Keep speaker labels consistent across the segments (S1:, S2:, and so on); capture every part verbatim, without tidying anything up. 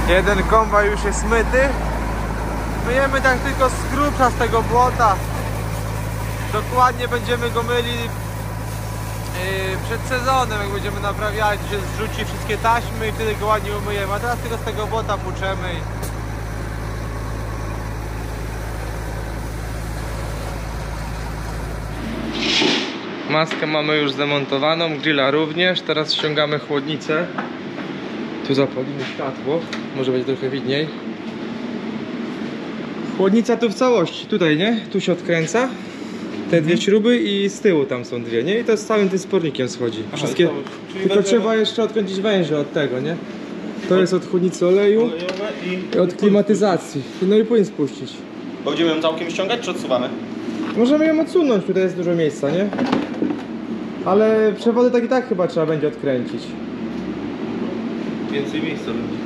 S1: Jeden kombaj już jest myty. Myjemy tak tylko z grubsza z tego błota. Dokładnie będziemy go myli yy, przed sezonem, jak będziemy naprawiać, że zrzuci wszystkie taśmy i wtedy go ładnie umyjemy. A teraz tylko z tego błota płuczemy. Maskę mamy już zamontowaną, grilla również. Teraz ściągamy chłodnicę. Tu zapalimy światło, może będzie trochę widniej. Chłodnica tu w całości, tutaj, nie? Tu się odkręca. Te dwie śruby i z tyłu tam są dwie, nie? I to z całym tym spornikiem schodzi. Wszystkie. Aha, tylko będzie... trzeba jeszcze odkręcić węże od tego, nie? To jest od chłodnicy oleju i od klimatyzacji. No i płyn spuścić.
S2: Będziemy ją całkiem ściągać, czy odsuwamy?
S1: Możemy ją odsunąć, tutaj jest dużo miejsca, nie? Ale przewody tak i tak chyba trzeba będzie odkręcić.
S2: Więcej miejsca będzie.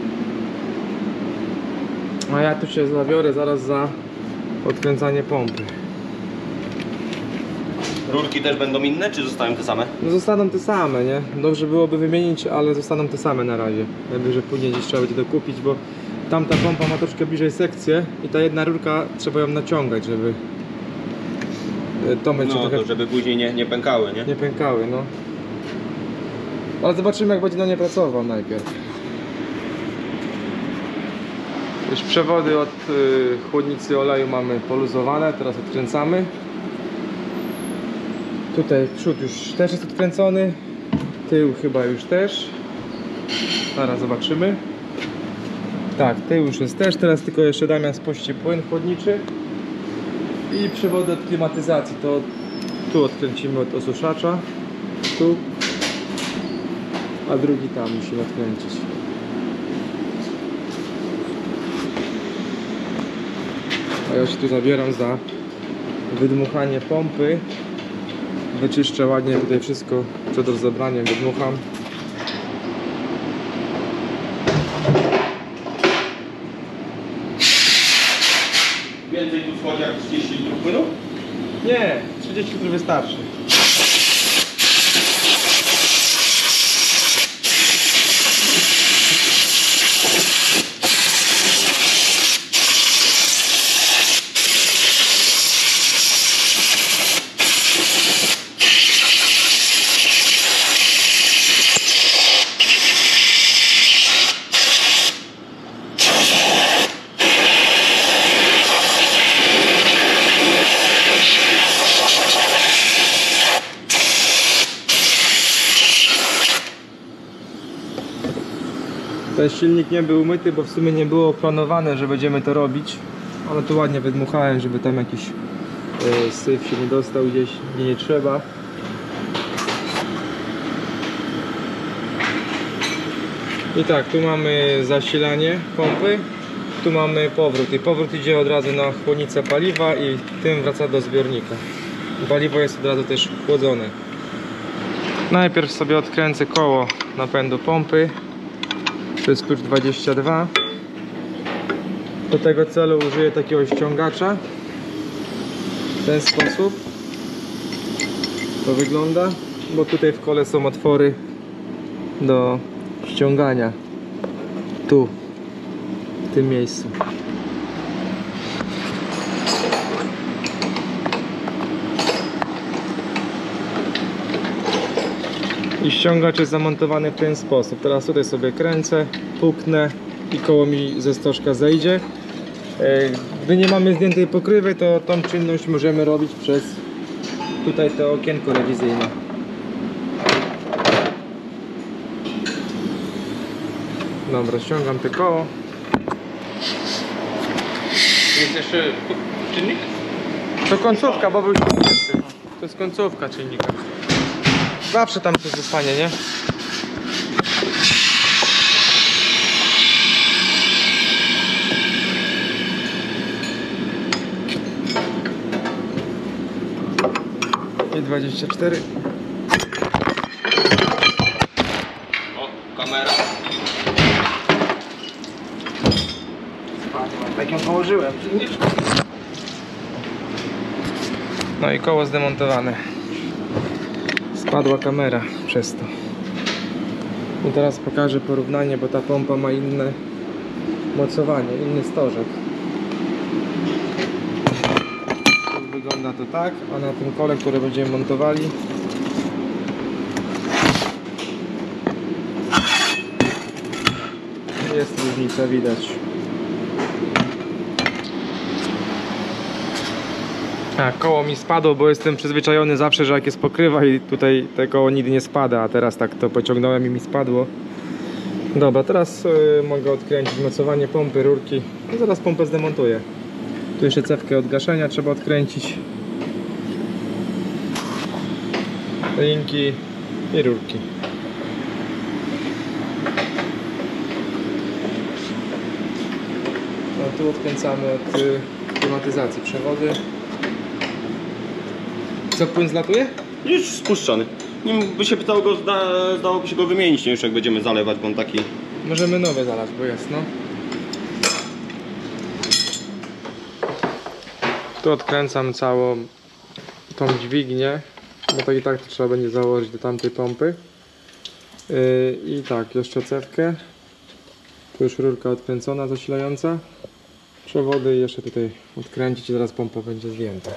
S1: A ja tu się zabiorę zaraz za odkręcanie pompy.
S2: Rurki też będą inne, czy zostają te same?
S1: No zostaną te same, nie? Dobrze byłoby wymienić, ale zostaną te same na razie. Najwyżej później gdzieś trzeba będzie dokupić, bo tamta pompa ma troszkę bliżej sekcję i ta jedna rurka trzeba ją naciągać, żeby to będzie
S2: no,
S1: trochę...
S2: to żeby później nie, nie pękały, nie?
S1: Nie pękały, no. Ale zobaczymy, jak będzie na nie pracował najpierw. Już przewody od y, chłodnicy oleju mamy poluzowane, teraz odkręcamy. Tutaj przód już też jest odkręcony, tył chyba już też. Zaraz zobaczymy. Tak, tył już jest też, teraz tylko jeszcze Damian spuści płyn chłodniczy. I przewody od klimatyzacji, to tu odkręcimy od osuszacza, tu, a drugi tam musimy odkręcić. A ja się tu zabieram za wydmuchanie pompy. Wyczyszczę ładnie tutaj wszystko, co do zabrania wydmucham.
S2: Więcej tu schodzi jak trzydzieści litrów płynu?
S1: Nie, trzydzieści litrów wystarczy. Ten silnik nie był umyty, bo w sumie nie było planowane, że będziemy to robić. Ale tu ładnie wydmuchałem, żeby tam jakiś e, syf się nie dostał gdzieś, gdzie nie trzeba. I tak, tu mamy zasilanie pompy, tu mamy powrót. I powrót idzie od razu na chłodnicę paliwa i tym wraca do zbiornika. Paliwo jest od razu też chłodzone. Najpierw sobie odkręcę koło napędu pompy. To jest klucz dwadzieścia dwa. Do tego celu użyję takiego ściągacza. W ten sposób to wygląda, bo tutaj w kole są otwory do ściągania. Tu, w tym miejscu. I ściągacz jest zamontowany w ten sposób. Teraz tutaj sobie kręcę, puknę i koło mi ze stożka zejdzie. Gdy nie mamy zdjętej pokrywy, to tą czynność możemy robić przez tutaj to okienko rewizyjne. Dobra, ściągam te koło.
S2: Jest jeszcze czynnik?
S1: To końcówka, bo był ściągnięty. To jest końcówka czynnika. Zawsze tam coś zostanie, nie? I dwadzieścia cztery.
S2: O, kamera.
S1: Tak ją położyłem. No i koło zdemontowane. Spadła kamera przez to. I teraz pokażę porównanie, bo ta pompa ma inne mocowanie, inny stożek. Wygląda to tak, a na tym kole, które będziemy montowali, jest różnica, widać. A, koło mi spadło, bo jestem przyzwyczajony zawsze, że jak jest pokrywa i tutaj te koło nigdy nie spada, a teraz tak to pociągnąłem i mi spadło. Dobra, teraz y, mogę odkręcić mocowanie pompy, rurki. No, zaraz pompę zdemontuję. Tu jeszcze cewkę od gaszenia trzeba odkręcić. Linki i rurki. No, tu odkręcamy od y, klimatyzacji przewody. Co, płyn zlatuje?
S2: Już spuszczony. Nim by się dało go, zda, zdałoby się go wymienić, nie? Już jak będziemy zalewać, bo on taki...
S1: Możemy nowe zalać, bo jest, no. Tu odkręcam całą tą dźwignię, bo tak i tak to trzeba będzie założyć do tamtej pompy. Yy, I tak, jeszcze cewkę. Tu już rurka odkręcona, zasilająca. Przewody i jeszcze tutaj odkręcić i zaraz pompa będzie zdjęta.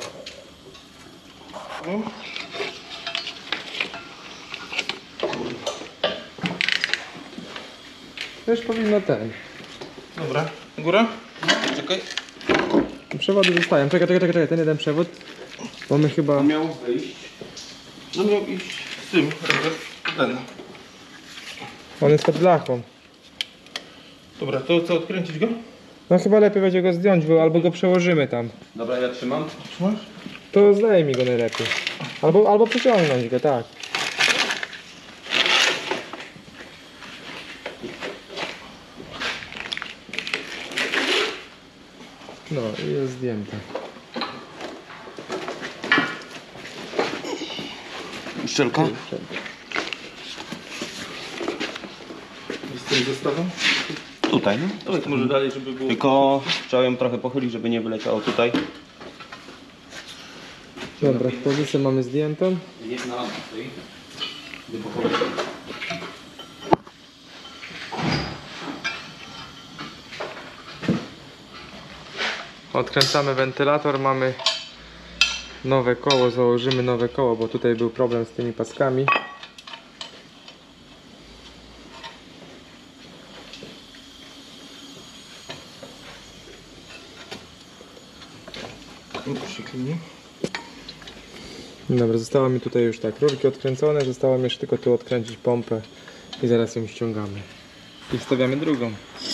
S1: To już powinno ten.
S2: Dobra, góra? Czekaj.
S1: Przewody zostają. Czekaj, czekaj, czekaj, ten jeden przewód. Bo my chyba...
S2: On miał wyjść. No miał iść z tym, ten.
S1: On jest pod blachą.
S2: Dobra, to co, odkręcić go?
S1: No chyba lepiej będzie go zdjąć, bo albo go przełożymy tam.
S2: Dobra, ja trzymam. Trzymasz?
S1: To zdejmij go najlepiej. Albo, albo przeciągnąć go, tak. No i jest zdjęte.
S2: Szczelka?
S1: Z tym zestawem?
S2: Tutaj, no. To może dalej, żeby było... Tylko trzeba ją trochę pochylić, żeby nie wyleciało tutaj.
S1: Dobra, pozycję mamy zdjętą.
S2: Nie znalazłem tej.
S1: Odkręcamy wentylator, mamy nowe koło, założymy nowe koło, bo tutaj był problem z tymi paskami. Dobra, zostało mi tutaj już tak rurki odkręcone, zostało mi jeszcze tylko tu odkręcić pompę i zaraz ją ściągamy. I wstawiamy drugą.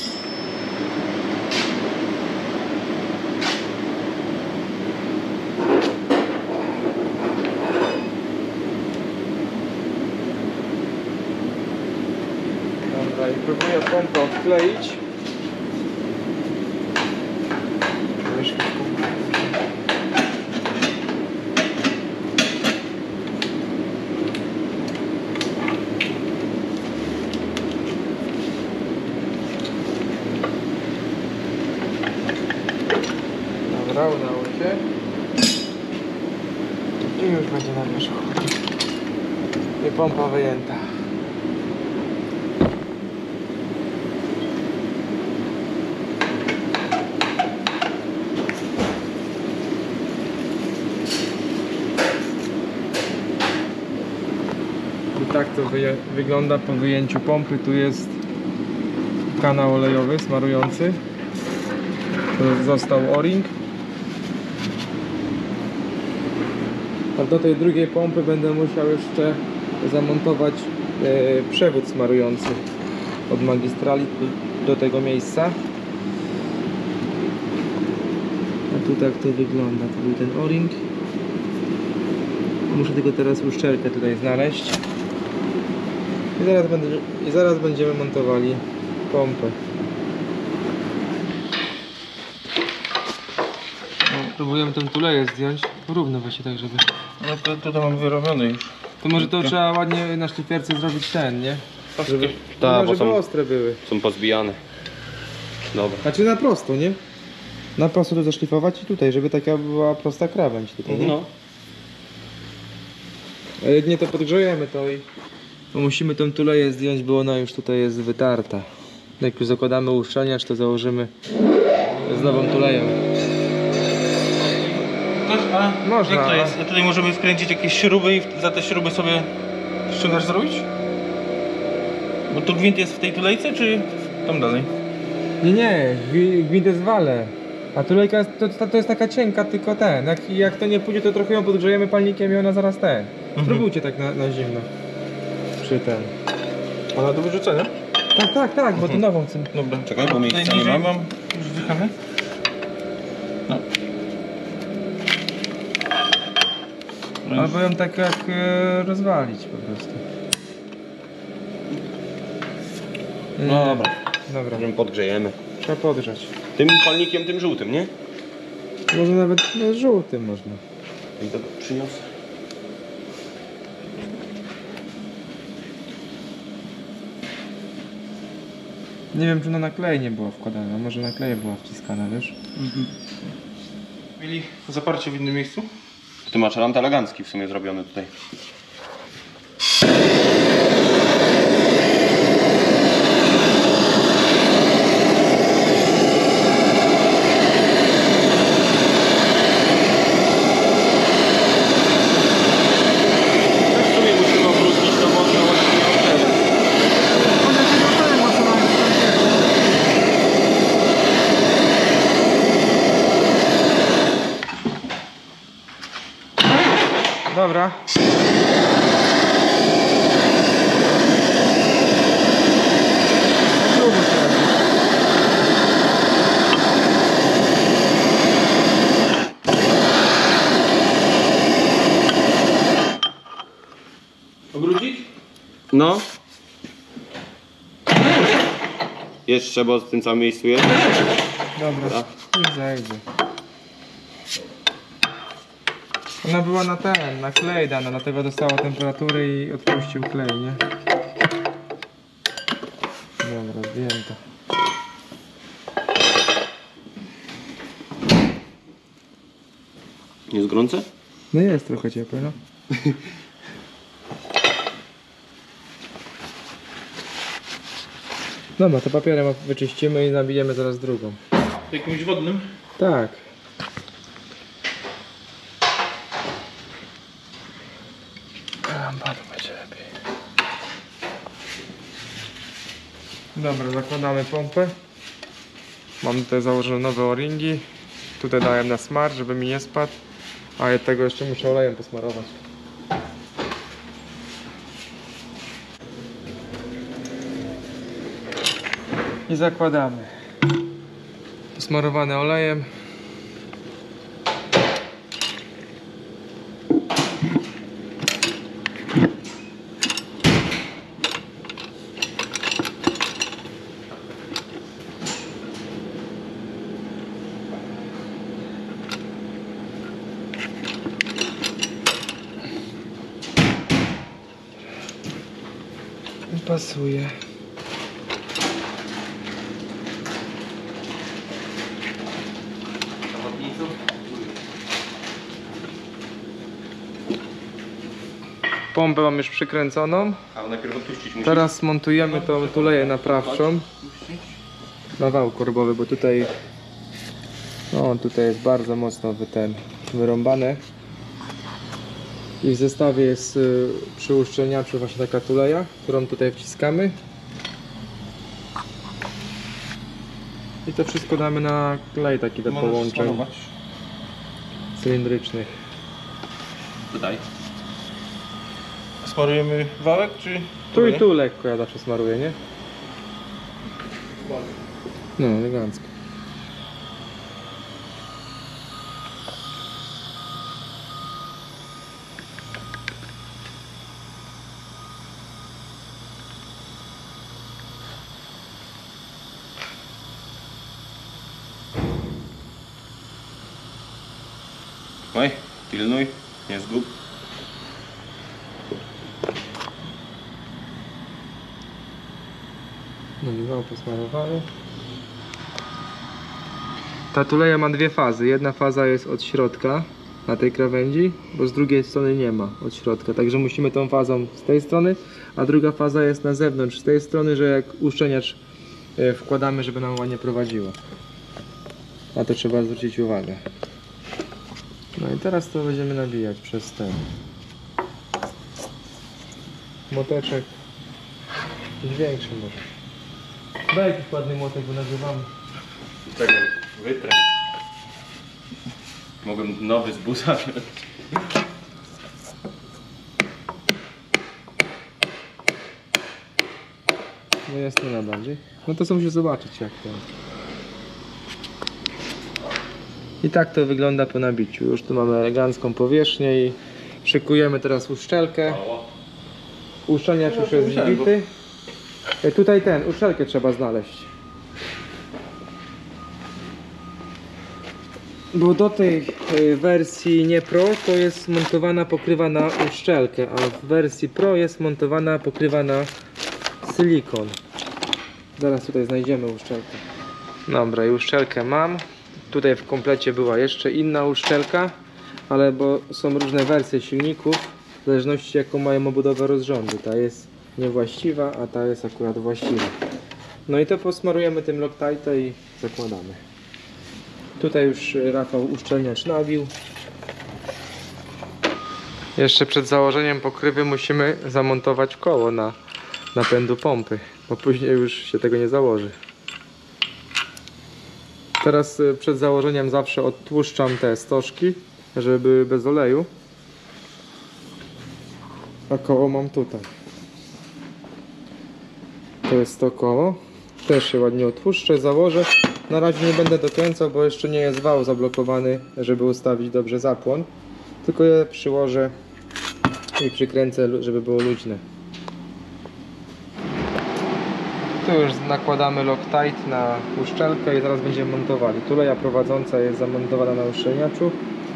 S1: Dobra, i próbuję pompę odkleić. Dobra, udało się. I już będzie na wierzchu. I pompa wyjęta. I tak to wyje wygląda po wyjęciu pompy. Tu jest kanał olejowy smarujący. Tu został o-ring. A do tej drugiej pompy będę musiał jeszcze zamontować e, przewód smarujący od magistrali do, do tego miejsca. A tu tak to wygląda. To był ten o-ring. Muszę tylko teraz uszczelkę tutaj znaleźć. I zaraz, będę, I zaraz będziemy montowali pompę. No, próbujemy tą tuleję zdjąć. Równo właśnie tak, żeby...
S2: No to tutaj mam wyrobiony już.
S1: To może to trzeba ładnie na szlifierce zrobić ten, nie? Żeby,
S2: Ta,
S1: no,
S2: bo
S1: żeby
S2: są,
S1: ostre były.
S2: są pozbijane. Dobra.
S1: Znaczy na prosto, nie? Na prosto to zaszlifować i tutaj, żeby taka była prosta krawędź tutaj, nie?
S2: No.
S1: A jak nie to podgrzejemy to i... Bo musimy tą tuleję zdjąć, bo ona już tutaj jest wytarta. Jak już zakładamy uszczelniacz, to założymy z nową tuleją.
S3: A
S1: Można,
S3: jak to
S1: a-
S3: jest? A tutaj możemy wkręcić jakieś śruby i za te śruby sobie ściągacz zrobić? Bo tu gwint jest w tej tulejce, czy tam dalej?
S1: Nie, nie, gwi- gwint jest w wale. A tulejka jest, to, to jest taka cienka, tylko ten. Jak, jak to nie pójdzie, to trochę ją podgrzejemy palnikiem i ona zaraz ten. Spróbujcie tak na, na zimno. Przy ten.
S3: Ona do wyrzucenia?
S1: Tak, tak, tak, bo to nową cym.
S3: Dobra.
S2: Czekaj, bo miejsca nie
S3: Najbliżej
S2: mam.
S3: mam. Już wdychamy? No.
S1: Albo ją tak jak e, rozwalić po prostu.
S3: No dobra.
S1: Dobra,
S2: Potem podgrzejemy.
S1: trzeba podgrzać.
S2: Tym palnikiem, tym żółtym, nie?
S1: Może nawet no, żółtym można.
S2: I to przyniosę.
S1: Nie wiem, czy na naklej nie była wkładana, może nakleje była wciskana, wiesz?
S3: Mieli zaparcie w innym miejscu?
S2: Ty masz rant elegancki w sumie zrobiony tutaj. Tak w sumie musimy obrócić, no bo no,
S1: Dobra.
S3: Obrócić?
S2: no. Jeszcze, bo w tym samym miejscu jest.
S1: Dobra, już zajdzie. Ona była na ten, na klej dana, dlatego dostała temperatury i odpuścił klej, nie? Dobra, zdjęto.
S2: Nie jest gorące?
S1: No jest trochę ciepłe, no. Dobra, to papierem wyczyścimy i nabijemy zaraz drugą.
S3: Jakimś wodnym?
S1: Tak. Lampadu będzie lepiej. Dobra, zakładamy pompę. Mam tutaj założone nowe o-ringi. Tutaj dałem na smar, żeby mi nie spadł. A ja tego jeszcze muszę olejem posmarować. I zakładamy. Posmarowane olejem. Pasuje. Pompę mam już przykręconą.
S2: A najpierw odpuścić musisz.
S1: Teraz montujemy tą tuleję naprawczą na wał korbowy, bo tutaj no tutaj jest bardzo mocno wy ten wyrąbane. I w zestawie jest y, przy uszczelniaczu właśnie taka tuleja, którą tutaj wciskamy. I to wszystko damy na klej taki do
S3: Możesz
S1: połączeń
S3: sparować.
S1: cylindrycznych.
S2: Dodaj.
S3: Smarujemy wałek, czy...
S1: Tu i
S3: nie?
S1: tu lekko ja zawsze smaruję, nie? No, elegancko.
S2: Oj, pilnuj, nie zgub.
S1: No i wał posmarowany. Ta tuleja ma dwie fazy. Jedna faza jest od środka na tej krawędzi, bo z drugiej strony nie ma od środka. Także musimy tą fazą z tej strony, a druga faza jest na zewnątrz z tej strony, że jak uszczelniacz y, wkładamy, żeby nam ładnie prowadziło. Na to trzeba zwrócić uwagę. No i teraz to będziemy nabijać przez ten młoteczek. Jakiś większy może. Daj jakiś ładny młotek, bo nagrywamy.
S2: Czekaj, wytrę. Mogłem nowy z busa wziąć.
S1: No jest to na bardziej. No to co musisz zobaczyć jak to. I tak to wygląda po nabiciu. Już tu mamy elegancką powierzchnię i szykujemy teraz uszczelkę. Uszczelniacz już jest zbity. E, Tutaj ten, uszczelkę trzeba znaleźć. Bo do tej e, wersji nie Pro to jest montowana pokrywa na uszczelkę, a w wersji Pro jest montowana pokrywa na silikon. Zaraz tutaj znajdziemy uszczelkę. Dobra, i uszczelkę mam. Tutaj w komplecie była jeszcze inna uszczelka, ale bo są różne wersje silników, w zależności jaką mają obudowę rozrządu. Ta jest niewłaściwa, a ta jest akurat właściwa. No i to posmarujemy tym Loctite i zakładamy. Tutaj już Rafał uszczelniacz nabił. Jeszcze przed założeniem pokrywy musimy zamontować koło na napędu pompy, bo później już się tego nie założy. Teraz przed założeniem zawsze odtłuszczam te stożki, żeby były bez oleju. A koło mam tutaj. To jest to koło. Też się ładnie odtłuszczę, założę. Na razie nie będę dokręcał, bo jeszcze nie jest wał zablokowany, żeby ustawić dobrze zapłon. Tylko je przyłożę i przykręcę, żeby było luźne. Tu już nakładamy Loctite na uszczelkę i zaraz będziemy montowali. Tuleja prowadząca jest zamontowana na uszczelniaczu.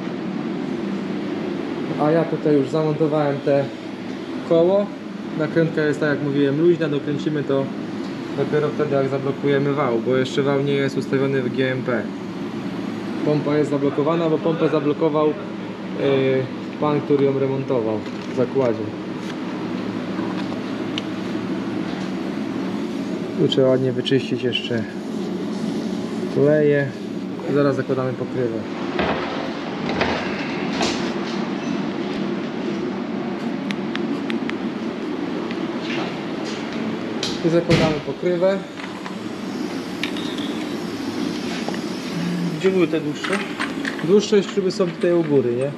S1: A ja tutaj już zamontowałem te koło. Nakrętka jest, tak jak mówiłem, luźna. Dokręcimy to dopiero wtedy, jak zablokujemy wał, bo jeszcze wał nie jest ustawiony w G M P. Pompa jest zablokowana, bo pompę zablokował yy, pan, który ją remontował w zakładzie. Tu trzeba ładnie wyczyścić jeszcze tuleje. Zaraz zakładamy pokrywę. Tu zakładamy pokrywę.
S3: Gdzie były te dłuższe?
S1: Dłuższe śruby są tutaj u góry, nie?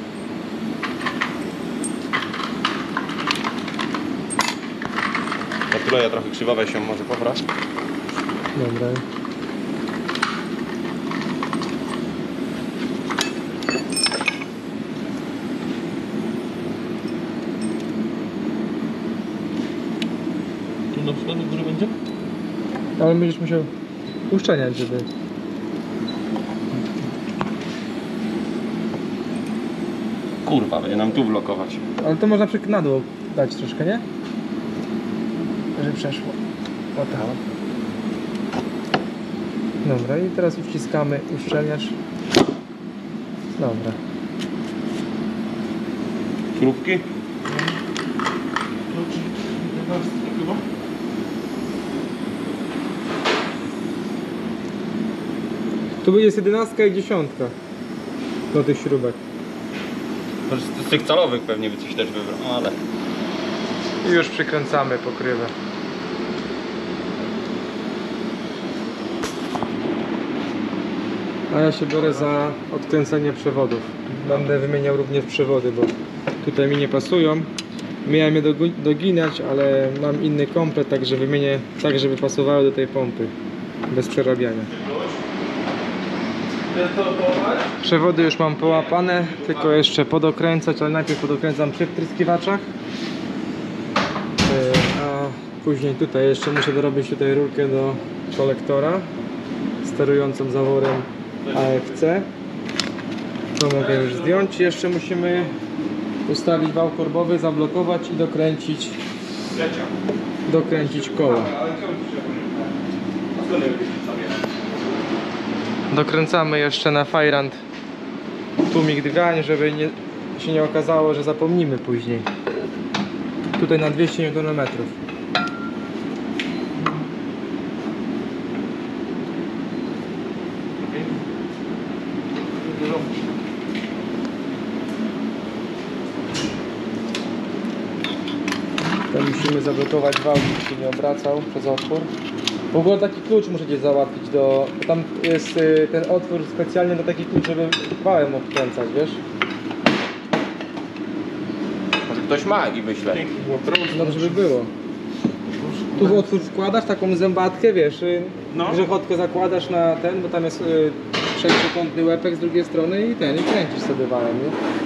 S2: Ta tuleja trochę krzywa, weź ją może popraw.
S1: Dobra.
S3: Tu na przykład do góry będzie?
S1: Ale będziesz musiał uszczelniać, żeby...
S2: Kurwa, będzie nam tu blokować.
S1: Ale to można przy- na dół dać troszkę, nie? Żeby przeszło. O tak. Dobra, i teraz uściskamy uszczelniacz. Dobra.
S2: Śrubki?
S3: Chyba?
S1: Tu jest jedenastka i dziesiątka do tych śrubek.
S2: To z, z tych calowych pewnie by coś też wybrał, no ale...
S1: I już przykręcamy pokrywę. A ja się biorę za odkręcenie przewodów. Będę wymieniał również przewody, bo tutaj mi nie pasują. Miałem je dogu- doginać, ale mam inny komplet, także wymienię tak, żeby pasowały do tej pompy. Bez przerabiania. Przewody już mam połapane, tylko jeszcze podokręcać, ale najpierw podokręcam przy wtryskiwaczach. Yy, A później tutaj jeszcze muszę dorobić tutaj rurkę do kolektora sterującą zaworem A F C. To mogę już zdjąć. Jeszcze musimy ustawić wał korbowy, zablokować i dokręcić dokręcić koła. Dokręcamy jeszcze na fajrant tłumik drgań, żeby nie, się nie okazało, że zapomnimy później. Tutaj na dwieście niutonów metrów. To musimy zablokować wał, żeby się nie obracał przez otwór. W ogóle taki klucz musicie załatwić do... Bo tam jest y, ten otwór specjalnie na taki klucz, żeby wałem obkręcać, wiesz?
S4: Może ktoś ma i wyśle.
S1: Dobrze by było. Tu w otwór wkładasz taką zębatkę, wiesz, y,
S3: No.
S1: grzechotkę zakładasz na ten, bo tam jest y, sześciokątny łepek z drugiej strony i ten, i kręcisz sobie wałem, nie?